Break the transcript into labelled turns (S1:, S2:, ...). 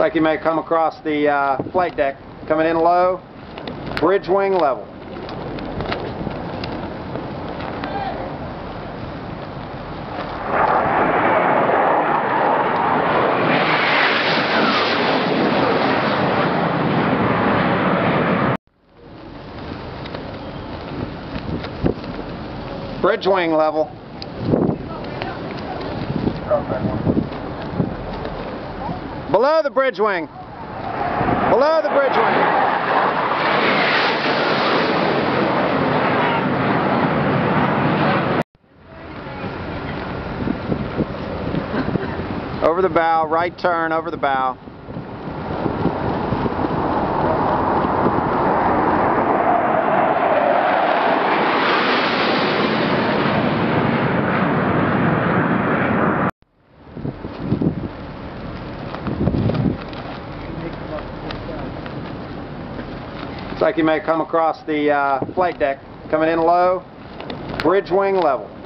S1: like you may come across the flight deck, coming in low, bridge wing level. Bridge wing level. Below the bridge wing. Below the bridge wing. Over the bow, right turn over the bow. Looks like you may come across the flight deck, coming in low, bridge wing level.